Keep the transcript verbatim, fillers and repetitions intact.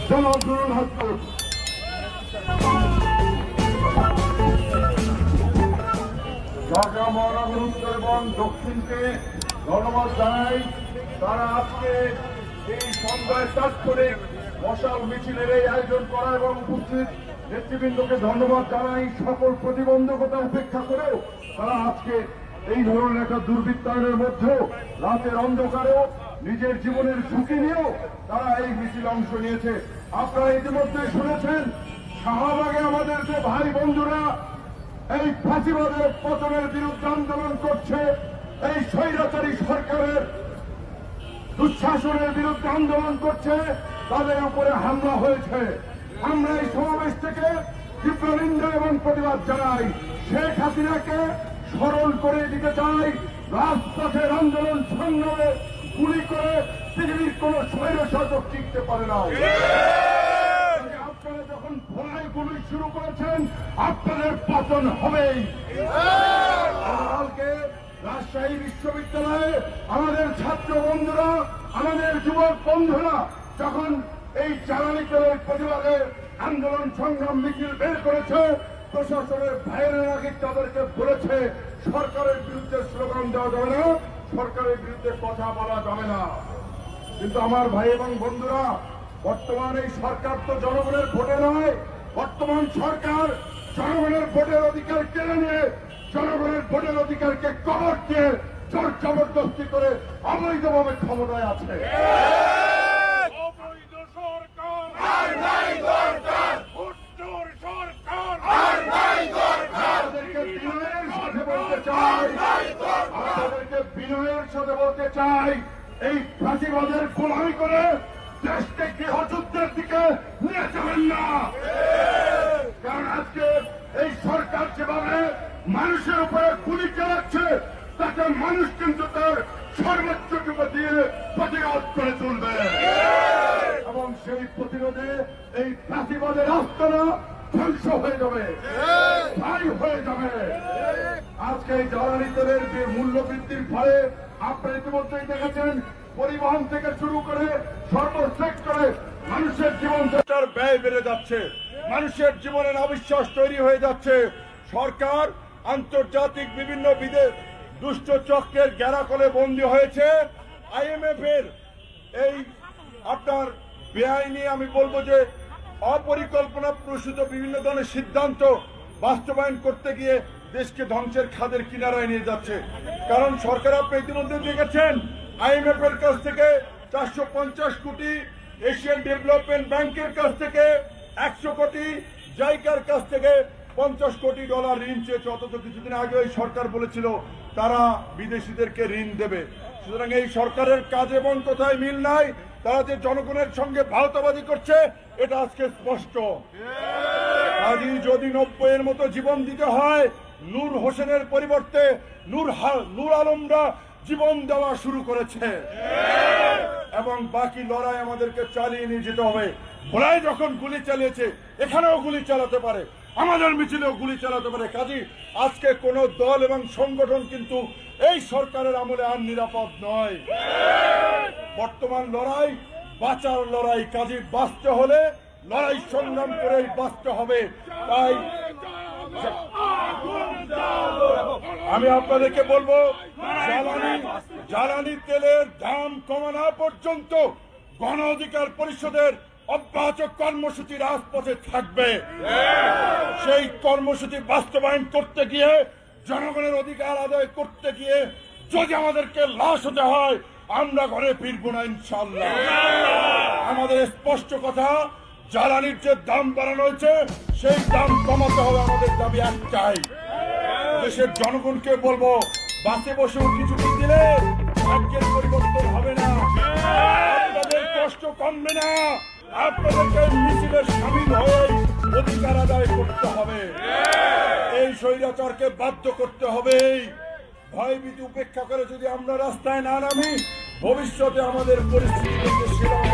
জনগণ হাসপাতাল ঢাকা মহানগর উত্তর এবং দক্ষিণকে ধন্যবাদ জানাই। তারা আজকে এই সন্ধ্যায় তাৎক্ষণিক মশাল মিছিলের এই আয়োজন করা এবং উপস্থিত নেতৃবৃন্দকে ধন্যবাদ জানাই। সকল প্রতিবন্ধকতা উপেক্ষা করেও তারা আজকে এই ধরনের একটা দুর্বৃত্তায়নের মধ্যেও রাতের অন্ধকারেও নিজের জীবনের ঝুঁকি নিয়েও তারা এই মিছিলে অংশ নিয়েছে। আপনারা ইতিমধ্যে শুনেছেন শাহবাগে আমাদের যে ভাই বন্ধুরা এই ফাঁসিবাদের পতনের বিরুদ্ধে আন্দোলন করছে, এই স্বৈরাচারী সরকারের দুঃশাসনের বিরুদ্ধে আন্দোলন করছে, তাদের উপরে হামলা হয়েছে। আমরা এই সমাবেশ থেকে তীব্র নিন্দা এবং প্রতিবাদ জানাই। শেখ হাসিনাকে স্মরণ করে দিতে চাই, রাজপথের আন্দোলন সংগ্রামে গুলি করে পৃথিবীর কোন স্বৈরশাসক টিকতে পারে না। আপনারা যখন ভোলায় গুলি শুরু করেছেন আপনাদের পতন হবেই। কালকে রাজশাহী বিশ্ববিদ্যালয়ে আমাদের ছাত্র বন্ধুরা, আমাদের যুবক বন্ধুরা যখন এই জ্বালানি তেলের প্রতিবাদে আন্দোলন সংগ্রাম মিছিল বের করেছে, প্রশাসনের বাইরে নাকি তাদেরকে বলেছে সরকারের বিরুদ্ধে স্লোগান দেওয়া যাবে না, সরকারের বিরুদ্ধে কথা বলা যাবে না। কিন্তু আমার ভাই এবং বন্ধুরা, বর্তমান এই সরকার তো জনগণের ভোটে নয়, বর্তমান সরকার জনগণের ভোটের অধিকার কেড়ে নিয়ে জনগণের ভোটের অধিকারকে কবর দিয়ে জোর জবরদস্তি করে অবৈধভাবে ক্ষমতায় আছে। আপনাদেরকে বিনয়ের সাথে বলতে চাই, এই ফাঁসিবাদের গোলামি করে দেশকে গৃহযুদ্ধের দিকে নিয়ে যাবেন না। কারণ আজকে এই সরকার যেভাবে মানুষের উপরে গুলি চালাচ্ছে তাতে মানুষ কিন্তু তার সর্বোচ্চটুকু দিয়ে প্রতিরোধ করে তুলবে এবং সেই প্রতিরোধে এই ফাঁসিবাদের আস্তানা ধ্বংস হয়ে যাবে, ছাই হয়ে যাবে। আজকে এই জ্বালানি তেলের যে মূল্য বৃদ্ধির ফলে আপনারা ইতিমধ্যেই দেখেছেন পরিবহন থেকে শুরু করে সর্বসেক্টরে মানুষের জীবন ব্যয় বেড়ে যাচ্ছে, মানুষের জীবনের অবিশ্বাস তৈরি হয়ে যাচ্ছে। সরকার আন্তর্জাতিক বিভিন্ন বিদেশ দুষ্ট চক্রের গ্যারাকলে বন্দী হয়েছে। আইএমএফ এর এই আপনার বেআইনি আমি বলবো যে অপরিকল্পনা প্রসূত বিভিন্ন ধরনের সিদ্ধান্ত বাস্তবায়ন করতে গিয়ে দেশকে ধ্বংসের খাদের কিনারায় নিয়ে যাচ্ছে। কারণ সরকার আপনি ইতিমধ্যে দেখেছেন আইএমএফ এর কাছ থেকে চারশো পঞ্চাশ কোটি, এশিয়ান ডেভেলপমেন্ট ব্যাংকের কাছ থেকে একশো কোটি, জাইকার কাছ থেকে পঞ্চাশ কোটি ডলার ঋণ চেয়েছে। অথচ কিছুদিন আগে এই সরকার বলেছিল তারা বিদেশিদেরকে ঋণ দেবে। সুতরাং এই সরকারের কাজ এবং কোথায় মিল নাই, তারা যে জনগণের সঙ্গে ভাওতাবাজি করছে এটা আজকে স্পষ্ট। কাজী যদি নব্বই এর মতো জীবন দিতে হয়, নূর হোসেনের পরিবর্তে নূর নূর আলমরা জীবন দেওয়া শুরু করেছে এবং বাকি লড়াই আমাদেরকে চালিয়ে নিয়ে যেতে হবে। ভোলায় যখন গুলি চালিয়েছে এখানেও গুলি চালাতে পারে, আমাদের মিছিলেও গুলি চালাতে পারে। কাজী আজকে কোন দল এবং সংগঠন কিন্তু এই সরকারের আমলে আর নিরাপদ নয়। বর্তমান লড়াই বাঁচার লড়াই, কাজী বাঁচতে হলে লড়াই সংগ্রাম করেই বাঁচতে হবে। তাই আমি আপনাদেরকে বলবো জ্বালানি জ্বালানি তেলের দাম কমানো পর্যন্ত গণ অধিকার পরিষদের অব্যাহত কর্মসূচি রাজপথে থাকবে। সেই কর্মসূচি বাস্তবায়ন করতে গিয়ে, জনগণের অধিকার আদায় করতে গিয়ে যদি আমাদেরকে লাশ হতে হয় আমরা ঘরে ফিরবো না ইনশাআল্লাহ। আমাদের স্পষ্ট কথা, জ্বালানির যে দাম বাড়ানো হয়েছে সেই দাম কমাতে হবে। আমাদের দাবি একটাই, দেশের জনগণকে বলবো বাসে বসেও কিছুদিন দিলে ভাগ্যের পরিবর্তন হবে না, আপনাদের কষ্ট কমবে না, আপনাদেরকে মিছিলে সামিল হয়ে অধিকার আদায় করতে হবে। এই স্বৈরাচারকে বাধ্য করতে হবে। ভয়ভীতি উপেক্ষা করে যদি আমরা রাস্তায় না নামি, ভবিষ্যতে আমাদের পরিস্থিতি